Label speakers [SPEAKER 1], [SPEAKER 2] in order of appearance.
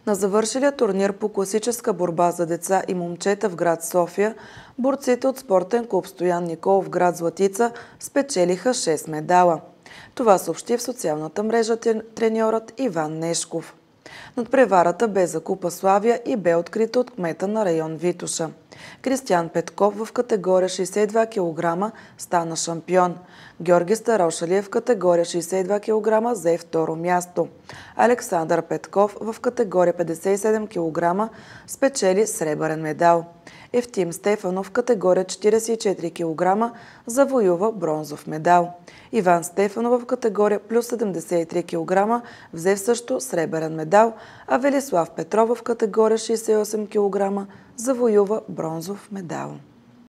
[SPEAKER 1] На завършилия турнир по класическа борба за деца и момчета в град София, борците от спортен клуб Стоян Николов в град Златица спечелиха 6 медала. Това съобщи в социалната мрежа треньорът Иван Нешков. Надпреварата бе за Купа Славия и бе открита от кмета на район Витоша. Кристиян Петков в категория 62 кг стана шампион. Георги Старошалиев в категория 62 кг взе второ място. Александър Петков в категория 57 кг спечели сребърен медал. Евтим Стефанов в категория 44 кг завоюва бронзов медал. Иван Стефанов в категория плюс 73 кг взе също сребърен медал, а Велислав Петров в категория 68 кг завоюва бронзов медал.